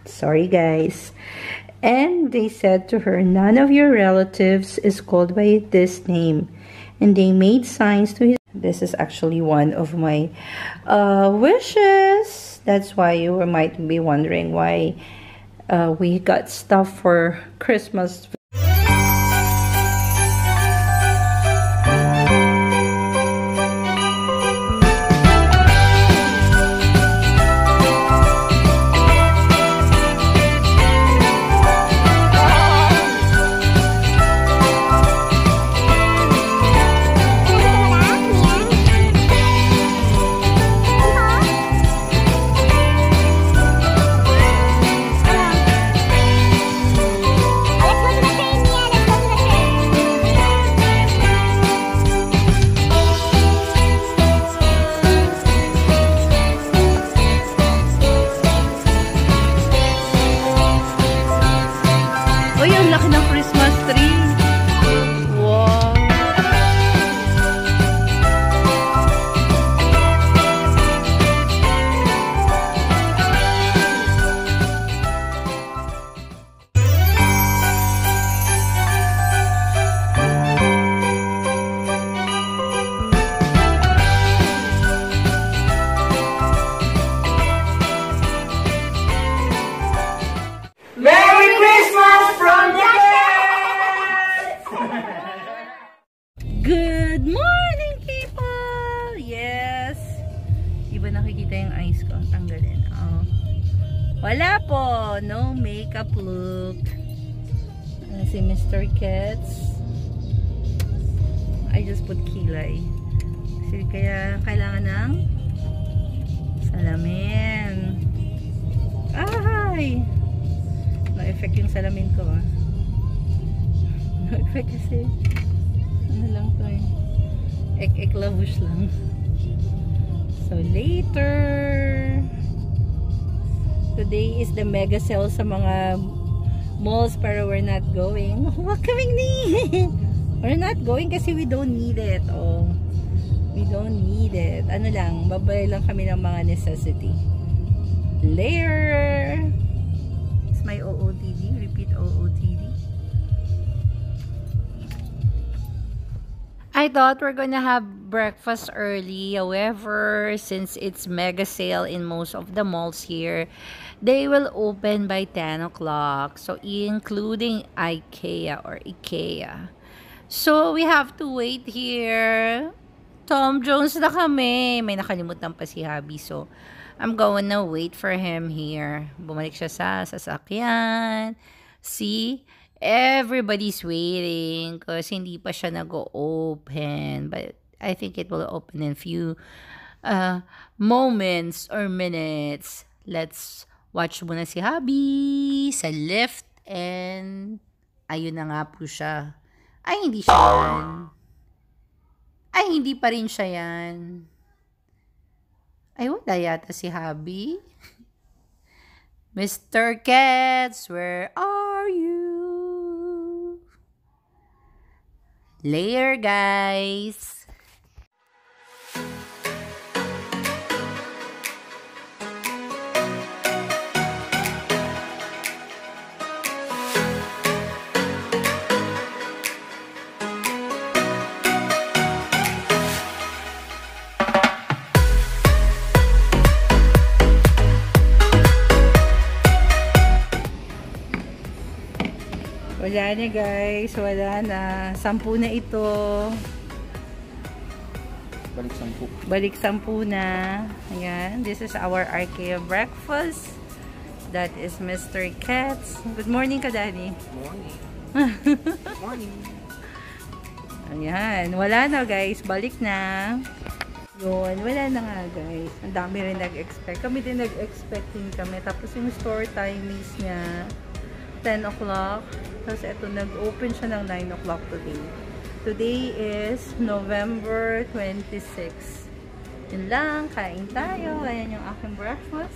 Sorry, guys. And they said to her, none of your relatives is called by this name. And they made signs to his. This is actually one of my wishes. That's why you might be wondering why we got stuff for Christmas. Good morning, people! Yes! Di ba nakikita yung eyes ko? Ang tanggalin. Oh. Wala po! No makeup look. Si Mr. Quetz. I just put kilay. Kasi kaya kailangan ng salamin. Ay! No-effect yung salamin ko, ah. No-effect kasi. Ano lang to eh. Ek-ek-labush lang. So, later. Today is the mega sale sa mga malls pero we're not going. Welcoming me! We're not going kasi we don't need it. Oh. We don't need it. Ano lang, babay lang kami ng mga necessity. Later! It's my OOTD. Repeat OOTD. I thought we're gonna have breakfast early. However, since it's mega sale in most of the malls here, they will open by 10 o'clock. So, including IKEA. So, we have to wait here. Tom Jones na kami. May nakalimutan pa si Habi. So, I'm gonna wait for him here. Bumalik siya sa sasakyan. See? Everybody's waiting kasi hindi pa siya nag-open. But I think it will open in few moments or minutes. Let's watch muna si Habi sa lift. And ayun na nga po siya. Ay, hindi siya yan. Ay, hindi pa rin siya yan. Ay, wala yata si Habi. Mr. Quetz, where are you? Later, guys. Wala na, guys. Wala na. 10 na ito. Balik 10. Balik 10 na. Ayan. This is our IKEA breakfast. That is Mr. Quetz. Good morning ka, Daddy. Morning. Morning. Ayan. Wala na, guys. Balik na. Yun. Wala na nga, guys. Ang dami rin nag-expect. Kami din nag-expect din kami. Tapos yung store timings niya 10 o'clock. Tapos ito, nag-open siya ng 9 o'clock today. Today is November 26. Yun lang, kain tayo. Ayan yung aking breakfast.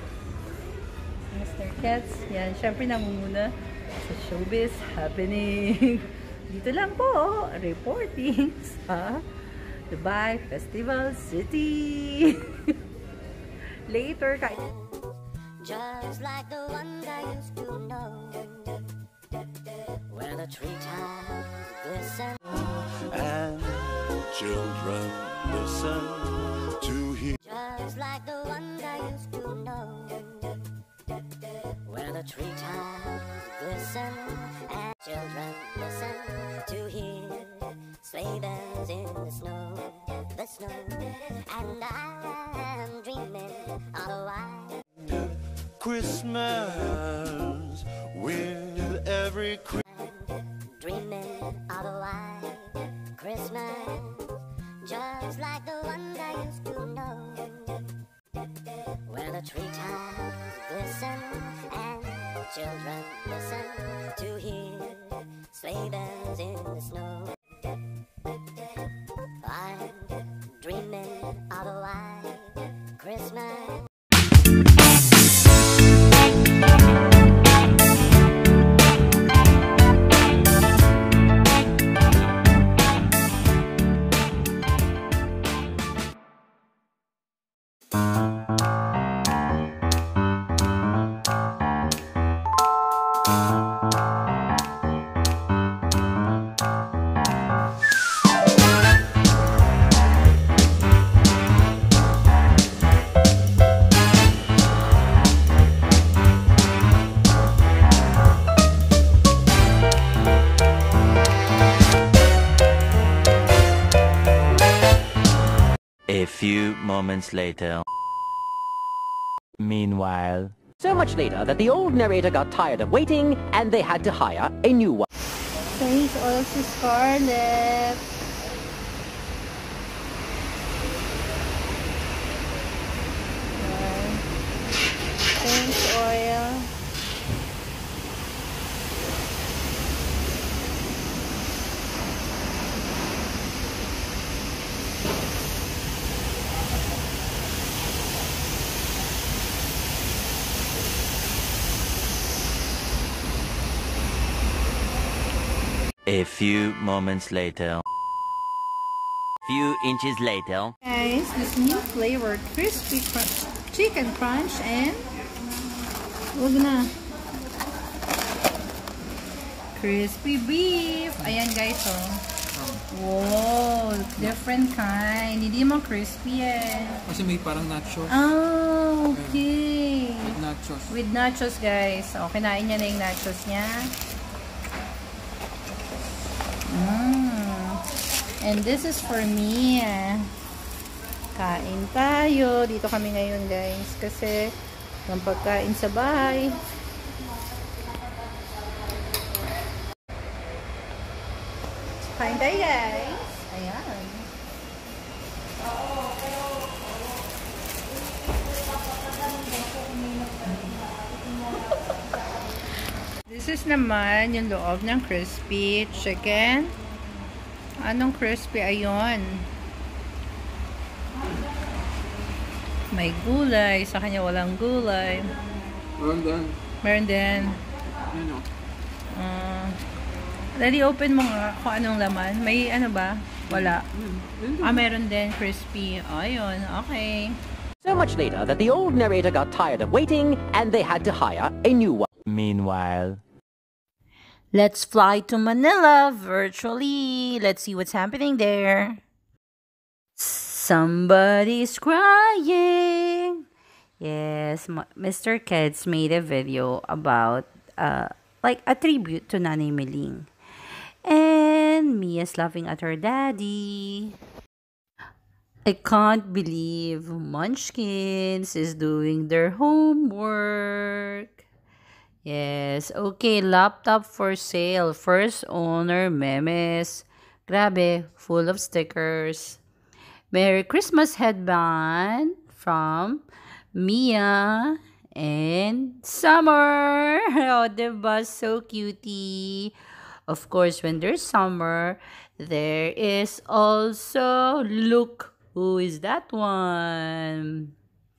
Mr. Quetz. Yan, syempre nangunguna sa showbiz happening. Dito lang po, reporting sa Dubai Festival City. Later, kain. Just like the ones I used to know, where the treetops glisten and children listen to hear. just like the ones I used to know, where the treetops glisten and children listen to hear sleigh bells in the snow, and I'm dreaming of a white Christmas with every dreaming of a white Christmas, just like the ones I used to know, where the treetops glisten and children listen to hear sleigh bells in the snow. I'm dreaming of a white Christmas. A few moments later. Meanwhile. So much later that the old narrator got tired of waiting and they had to hire a new one. Thanks oil si Scarlet. Thanks oil. A few moments later. Few inches later. Guys, this new flavor, crispy chicken crunch and wag na. Crispy beef. Ayan guys, oh. Wow, different kind. Hindi mo crispy eh. Kasi may parang nachos. Oh, okay. With nachos. With nachos guys. O, kinain niya na yung nachos niya. And this is for me. Kain tayo. Dito kami ngayon guys. Kasi ng pagkain sa bahay. Kain tayo guys. Ayan. This is naman yung loob ng crispy chicken. Anong crispy? Ayun. May gulay. Sa kanya walang gulay. Meron din. Meron din. Ano? Dali open mo nga kung anong laman. May ano ba? Wala. Meron din crispy. Ayun. Okay. So much later that the old narrator got tired of waiting and they had to hire a new one. Meanwhile. Let's fly to Manila virtually. Let's see what's happening there. Somebody's crying. Yes, Mr. Quetz made a video about like a tribute to Nanay Meling. And Mia's laughing at her daddy. I can't believe Munchkins is doing their homework. Yes, okay, laptop for sale. First owner, memes. Grabe, full of stickers. Merry Christmas headband from Mia and Summer. Oh, diba? So cutie. Of course, when there's summer, there is also, look, who is that one?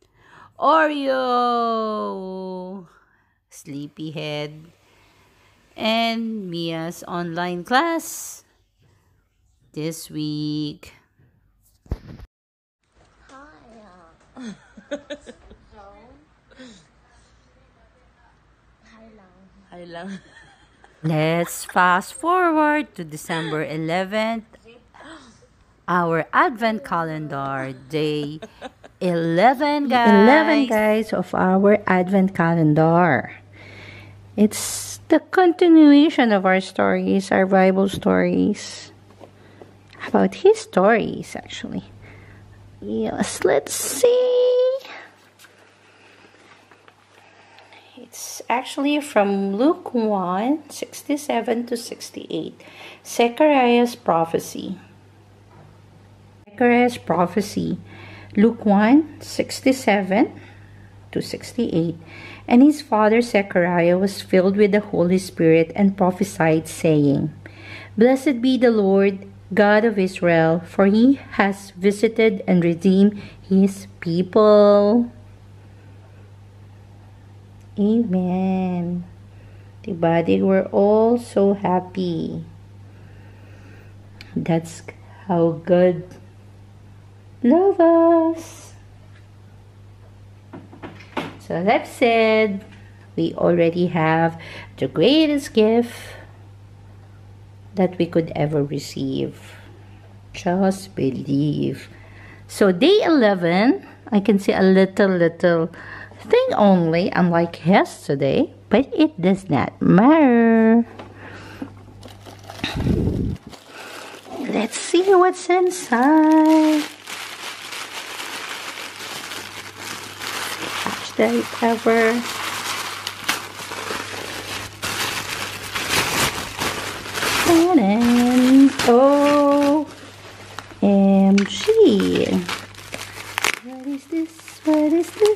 Oreo. Sleepyhead. And Mia's online class this week. Let's fast forward to December 11th, our Advent calendar, day 11, guys. 11 guys of our Advent calendar. It's the continuation of our stories, our Bible stories. About his stories, actually. Yes, let's see. It's actually from Luke 1, 67 to 68. Zechariah's prophecy. Zechariah's prophecy. Luke 1, 67 to 68. And his father Zechariah was filled with the Holy Spirit and prophesied, saying, Blessed be the Lord God of Israel, for he has visited and redeemed his people. Amen. Diba? They were all so happy. That's how God loves us. So that said, we already have the greatest gift that we could ever receive. Just believe. So day 11, I can see a little thing only, unlike yesterday, but it does not matter. Let's see what's inside. Catch the cover. And OMG. What is this? What is this?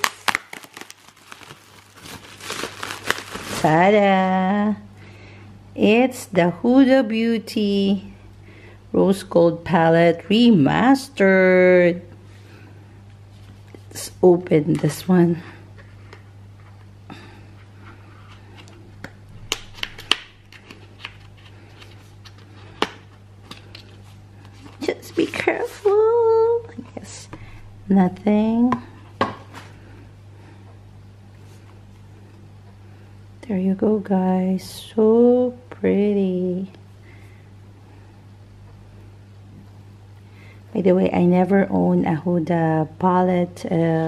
Ta-da! It's the Huda Beauty Rose Gold Palette Remastered. Let's open this one. Just be careful. Yes, nothing. There you go, guys. So pretty. By the way, I never owned a Huda palette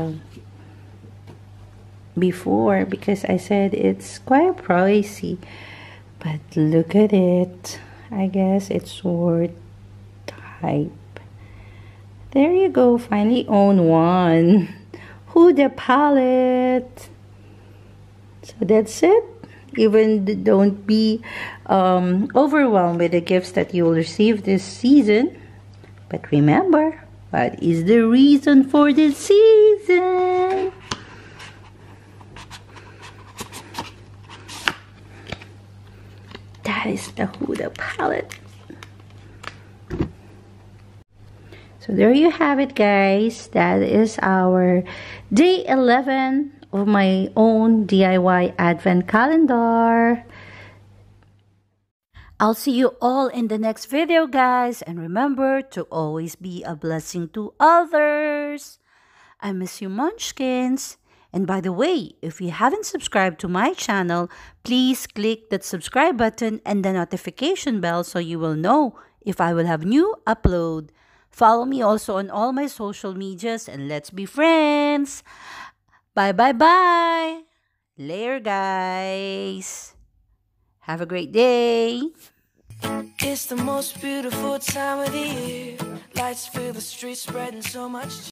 before because I said it's quite pricey. But look at it. I guess it's worth hype. There you go. Finally own one. Huda palette. So that's it. Even don't be overwhelmed with the gifts that you will receive this season. But remember, what is the reason for this season? That is the Huda palette. So there you have it, guys. That is our day 11 of my own DIY Advent calendar. I'll see you all in the next video, guys. And remember to always be a blessing to others. I miss you, Munchkins. And by the way, if you haven't subscribed to my channel, please click that subscribe button and the notification bell so you will know if I will have new upload. Follow me also on all my social medias and let's be friends. Bye, bye, bye. Later, guys. Have a great day. It's the most beautiful time of the year. Lights fill the streets, spreading so much